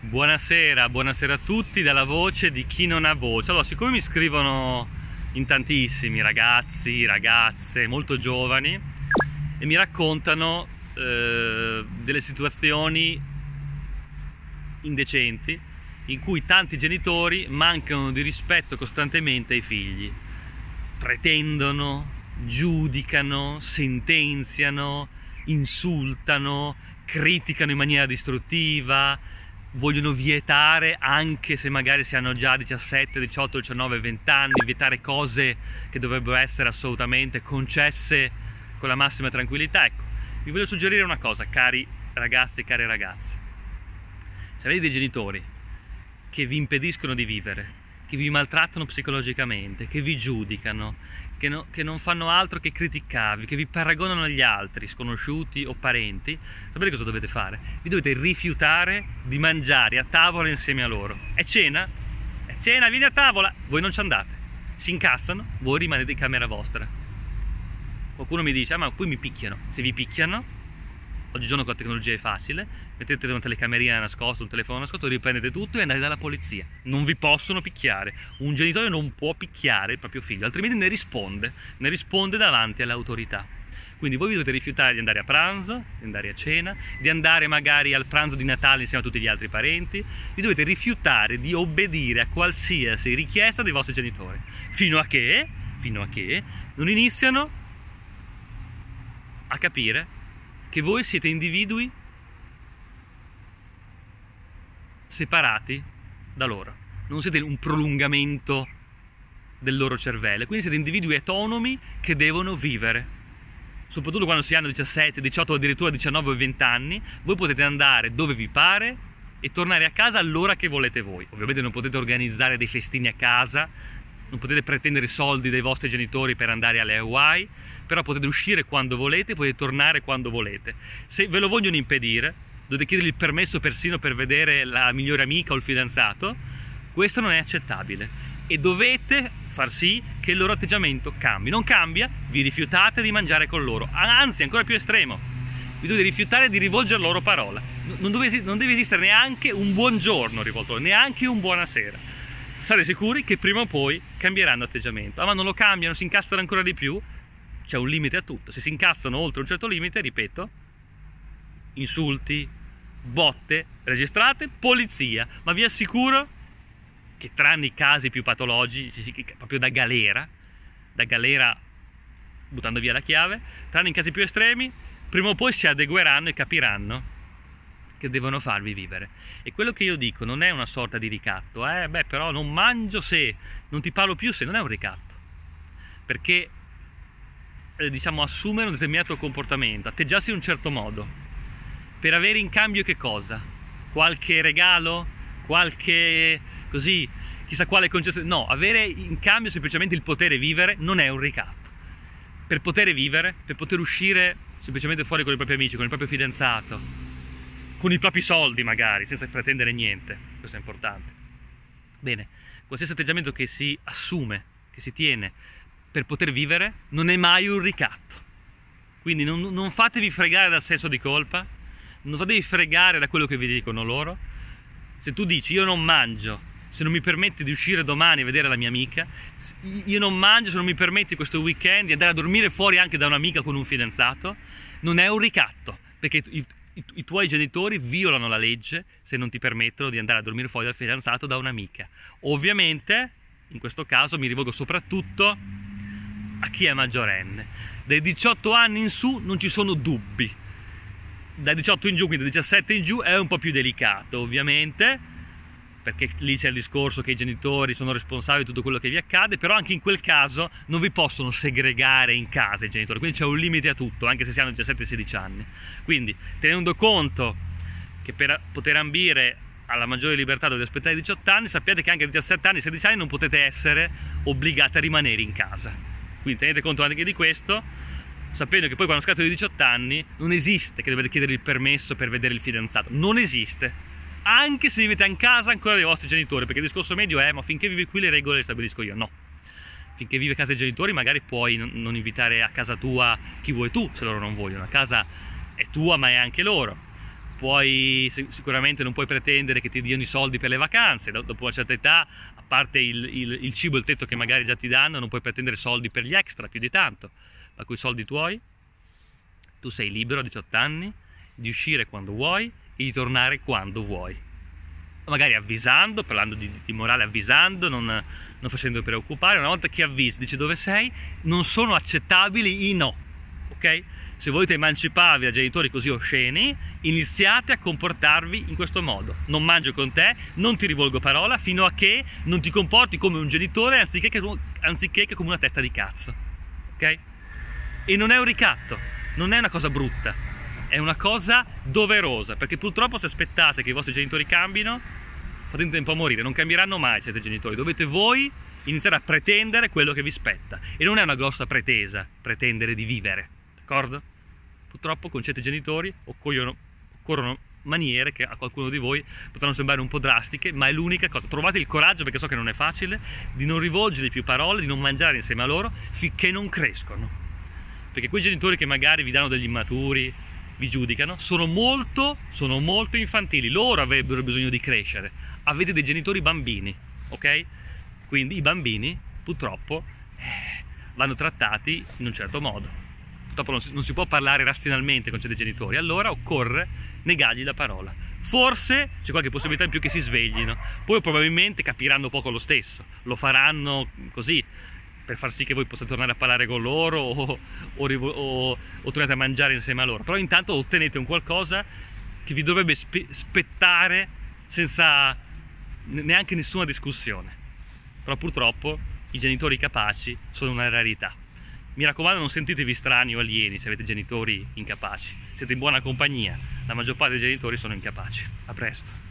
Buonasera, buonasera a tutti dalla voce di chi non ha voce. Allora, siccome mi scrivono in tantissimi ragazzi, ragazze molto giovani e mi raccontano delle situazioni indecenti in cui tanti genitori mancano di rispetto costantemente ai figli, pretendono, giudicano, sentenziano, insultano, criticano in maniera distruttiva, vogliono vietare, anche se magari si hanno già 17, 18, 19, 20 anni, vietare cose che dovrebbero essere assolutamente concesse con la massima tranquillità. Ecco, vi voglio suggerire una cosa, cari ragazzi e care ragazze. Se avete dei genitori che vi impediscono di vivere, che vi maltrattano psicologicamente, che vi giudicano, che non fanno altro che criticarvi, che vi paragonano agli altri, sconosciuti o parenti, sapete cosa dovete fare? Vi dovete rifiutare di mangiare a tavola insieme a loro. È cena, vieni a tavola, voi non ci andate. Si incazzano, voi rimanete in camera vostra. Qualcuno mi dice, ma poi mi picchiano. Se vi picchiano, oggigiorno con la tecnologia è facile, mettete una telecamerina nascosta, un telefono nascosto, riprendete tutto e andate dalla polizia. Non vi possono picchiare. Un genitore non può picchiare il proprio figlio, altrimenti ne risponde davanti all'autorità. Quindi voi vi dovete rifiutare di andare a pranzo, di andare a cena, di andare magari al pranzo di Natale insieme a tutti gli altri parenti. Vi dovete rifiutare di obbedire a qualsiasi richiesta dei vostri genitori, fino a che non iniziano a capire che voi siete individui separati da loro, non siete un prolungamento del loro cervello, quindi siete individui autonomi che devono vivere. Soprattutto quando si hanno 17, 18 o addirittura 19 o 20 anni, voi potete andare dove vi pare e tornare a casa all'ora che volete voi. Ovviamente non potete organizzare dei festini a casa, non potete pretendere soldi dai vostri genitori per andare alle Hawaii, però potete uscire quando volete, potete tornare quando volete. Se ve lo vogliono impedire, dovete chiedere il permesso persino per vedere la migliore amica o il fidanzato. Questo non è accettabile e dovete far sì che il loro atteggiamento cambi. Non cambia, vi rifiutate di mangiare con loro, anzi ancora più estremo, vi dovete rifiutare di rivolgere loro parola. Non deve esistere neanche un buongiorno rivolto, neanche un buonasera. State sicuri che prima o poi cambieranno atteggiamento. Ma non lo cambiano, si incastrano ancora di più. C'è un limite a tutto. Se si incastrano oltre un certo limite, ripeto, insulti, botte registrate, polizia. Ma vi assicuro che tranne i casi più patologici, proprio da galera buttando via la chiave, tranne i casi più estremi, prima o poi si adegueranno e capiranno che devono farvi vivere. E quello che io dico non è una sorta di ricatto, però non mangio se, non ti parlo più se, non è un ricatto, perché diciamo assumere un determinato comportamento, atteggiarsi in un certo modo per avere in cambio che cosa? Qualche regalo? Qualche così, chissà quale concessione? No, avere in cambio semplicemente il potere vivere non è un ricatto. Per poter vivere, per poter uscire semplicemente fuori con i propri amici, con il proprio fidanzato, con i propri soldi magari, senza pretendere niente, questo è importante. Bene, qualsiasi atteggiamento che si assume, che si tiene per poter vivere, non è mai un ricatto. Quindi non fatevi fregare dal senso di colpa, non fatevi fregare da quello che vi dicono loro. Se tu dici io non mangio se non mi permetti di uscire domani a vedere la mia amica, io non mangio se non mi permetti questo weekend di andare a dormire fuori anche da un'amica con un fidanzato, non è un ricatto, perché i tuoi genitori violano la legge se non ti permettono di andare a dormire fuori dal fidanzato da un'amica. Ovviamente, in questo caso mi rivolgo soprattutto a chi è maggiorenne. Dai 18 anni in su non ci sono dubbi. Dai 18 in giù, quindi dai 17 in giù, è un po' più delicato, ovviamente, perché lì c'è il discorso che i genitori sono responsabili di tutto quello che vi accade, però anche in quel caso non vi possono segregare in casa i genitori, quindi c'è un limite a tutto, anche se si hanno 17-16 anni. Quindi, tenendo conto che per poter ambire alla maggiore libertà dovete aspettare i 18 anni, sappiate che anche a 17 anni, 16 anni non potete essere obbligati a rimanere in casa. Quindi tenete conto anche di questo, sapendo che poi quando scattano i 18 anni non esiste che dovete chiedere il permesso per vedere il fidanzato, non esiste. Anche se vivete in casa ancora dei vostri genitori, perché il discorso medio è ma finché vivi qui le regole le stabilisco io. No, finché vivi a casa dei genitori magari puoi non invitare a casa tua chi vuoi tu, se loro non vogliono. A casa è tua ma è anche loro. sicuramente non puoi pretendere che ti diano i soldi per le vacanze, dopo una certa età, a parte il cibo e il tetto che magari già ti danno, non puoi pretendere soldi per gli extra più di tanto, ma con i soldi tuoi tu sei libero a 18 anni di uscire quando vuoi e di tornare quando vuoi, magari avvisando, parlando di morale, avvisando, non facendo preoccupare. Una volta che avvisi, dici dove sei, non sono accettabili i no, ok? Se volete emanciparvi da genitori così osceni, iniziate a comportarvi in questo modo. Non mangio con te, non ti rivolgo parola, fino a che non ti comporti come un genitore anziché che come una testa di cazzo, ok? E non è un ricatto, non è una cosa brutta, è una cosa doverosa, perché purtroppo se aspettate che i vostri genitori cambino, fate in tempo a morire, non cambieranno mai, siete genitori, dovete voi iniziare a pretendere quello che vi spetta. E non è una grossa pretesa, pretendere di vivere. D'accordo? Purtroppo con certi genitori occorrono maniere che a qualcuno di voi potranno sembrare un po' drastiche, ma è l'unica cosa. Trovate il coraggio, perché so che non è facile, di non rivolgergli più parole, di non mangiare insieme a loro finché non crescono. Perché quei genitori che magari vi danno degli immaturi, vi giudicano, sono molto infantili. Loro avrebbero bisogno di crescere. Avete dei genitori bambini, ok? Quindi i bambini purtroppo vanno trattati in un certo modo. Purtroppo non si può parlare razionalmente con certi genitori, allora occorre negargli la parola. Forse c'è qualche possibilità in più che si sveglino, poi probabilmente capiranno poco lo stesso, lo faranno così per far sì che voi possiate tornare a parlare con loro o tornate a mangiare insieme a loro, però intanto ottenete un qualcosa che vi dovrebbe spettare senza neanche nessuna discussione. Però purtroppo i genitori capaci sono una rarità. Mi raccomando, non sentitevi strani o alieni se avete genitori incapaci, siete in buona compagnia, la maggior parte dei genitori sono incapaci. A presto.